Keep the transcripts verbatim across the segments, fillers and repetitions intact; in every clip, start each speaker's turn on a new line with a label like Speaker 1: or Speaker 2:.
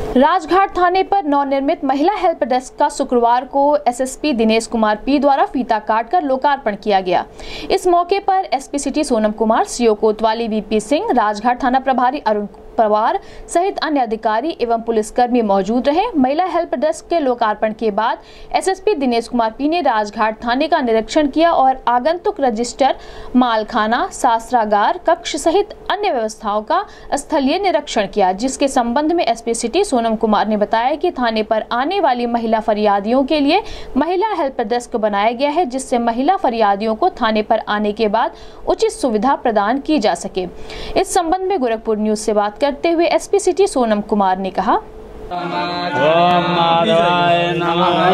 Speaker 1: राजघाट थाने पर नवनिर्मित महिला हेल्प डेस्क का शुक्रवार को एसएसपी दिनेश कुमार पी द्वारा फीता काटकर लोकार्पण किया गया। इस मौके पर SP city Sonam Kumar, CO कोतवाली वीपी सिंह, राजघाट थाना प्रभारी अरुण पवार सहित अन्य अधिकारी एवं पुलिसकर्मी मौजूद रहे। महिला हेल्प डेस्क के लोकार्पण के बाद एसएसपी दिनेश कुमार पी ने राजघाट थाने का निरीक्षण किया और आगंतुक रजिस्टर, मालखाना, शास्त्रागार कक्ष सहित अन्य व्यवस्थाओं का स्थलीय निरीक्षण किया, जिसके संबंध में एसपी सिटी सोनम कुमार ने बताया कि थाने पर आने वाली महिला फरियादियों के लिए महिला हेल्प डेस्क बनाया गया है, जिससे महिला फरियादियों को थाने पर आने के बाद उचित सुविधा प्रदान की जा सके। इस संबंध में गोरखपुर न्यूज से बात करते हुए एसपी सिटी सोनम कुमार ने कहा,
Speaker 2: ओम नारायण नमः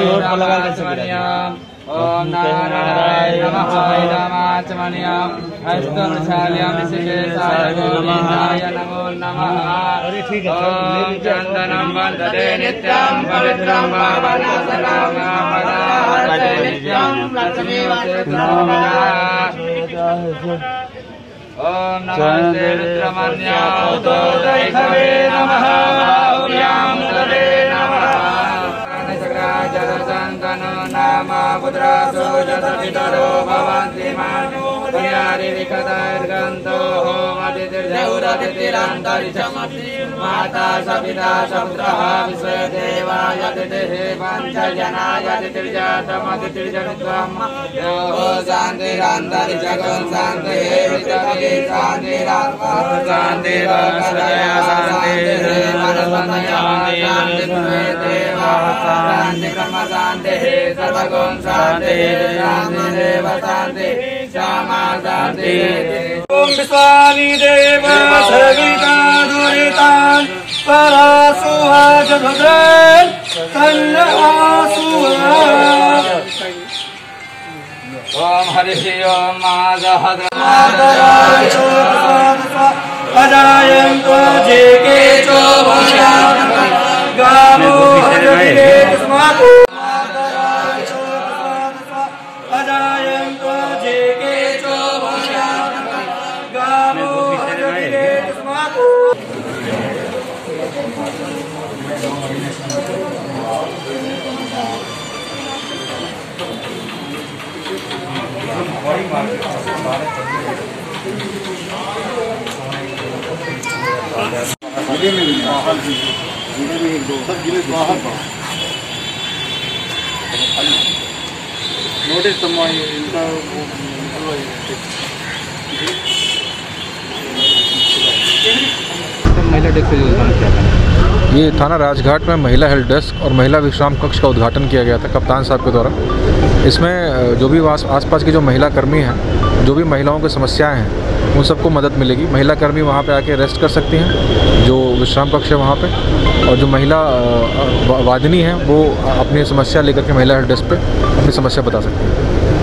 Speaker 2: ओम नारायण नमः अष्टमशाल्यां निशिकेशाय नमो नमः। ओम चंदनं वन्दे नित्यं पवित्रं भावनासनं नित्यं ओम नमस्ते रुद्रमन्यातो दैववे नमः ओम तवे नमः जलसंतनो नाम पुत्रासो जसपितरो भवन्ति मानो पुण्यारि विकतैर्गन्तो होमतिथिर्जौरतिथिरन्तरिक्षमति माता सपिता सपुत्रः विश्वदेवाय तिथिः पञ्चजनाय तिथिर्जातमतिथिर्जनित्वम् यो शान्तिरन्तरिक्षगं शान्तिः पृथिवी शान्तिरात्मा शान्तिरक्षया शान्तिः मनसमया शान्तिर्देवा शान्ति ब्रह्म शान्तिः सर्वगुण शान्तिः शान्तिरेव शान्तिः क्षमा शान्तिः। ओम विश्वानि देव सविता दुरितान् परासुहाज भद्रान् तन्न आसुहाज। ओम हरिः ओम माधवराय अजायन्तो जेके चो भयान गामो हरिः तस्मात् अजायन्तो जेके चो भयान गामो हरिः तस्मात्।
Speaker 3: जिले में भी बाहर भी जिले में एक दो सब जिले बाहर बाहर नोटिस समवाई इनका
Speaker 2: महिला डेस्क का उद्घाटन किया था।
Speaker 4: ये थाना राजघाट में महिला हेल्प डेस्क और महिला विश्राम कक्ष का उद्घाटन किया गया था कप्तान साहब के द्वारा। इसमें जो भी आस आसपास की जो महिला कर्मी हैं, जो भी महिलाओं की समस्याएं हैं, उन सबको मदद मिलेगी। महिला कर्मी वहाँ पे आके रेस्ट कर सकती हैं, जो विश्राम कक्ष है वहाँ पे, और जो महिला वादिनी हैं वो अपनी समस्या लेकर के महिला हेल्प डेस्क पे अपनी समस्या बता सकती हैं।